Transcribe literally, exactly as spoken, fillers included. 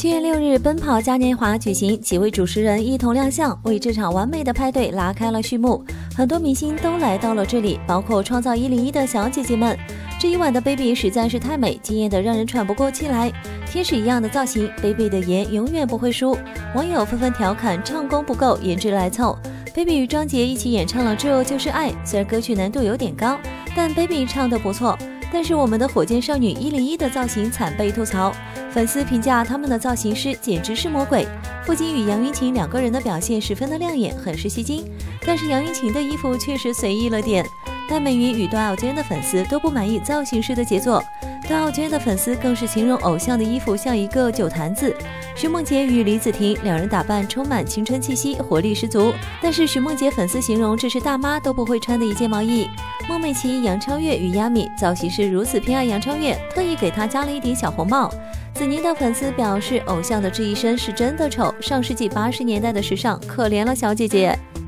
七月六日，奔跑嘉年华举行，几位主持人一同亮相，为这场完美的派对拉开了序幕。很多明星都来到了这里，包括创造一零一的小姐姐们。这一晚的 Baby 实在是太美，惊艳的让人喘不过气来。天使一样的造型 ，Baby 的颜永远不会输。网友纷纷调侃唱功不够，颜值来凑。Baby 与张杰一起演唱了《这就是爱》，虽然歌曲难度有点高，但 Baby 唱得不错。但是我们的火箭少女一零一的造型惨被吐槽，粉丝评价他们的造型师简直是魔鬼。傅菁与杨钰晴两个人的表现十分的亮眼，很是吸睛。但是杨钰晴的衣服确实随意了点。戴美云与段奥娟的粉丝都不满意造型师的杰作，段奥娟的粉丝更是形容偶像的衣服像一个酒坛子。徐梦洁与李子婷两人打扮充满青春气息，活力十足。但是徐梦洁粉丝形容这是大妈都不会穿的一件毛衣。孟美岐、杨超越与亚米造型师如此偏爱杨超越，特意给她加了一顶小红帽。子宁的粉丝表示，偶像的这一身是真的丑，上世纪八十年代的时尚，可怜了小姐姐。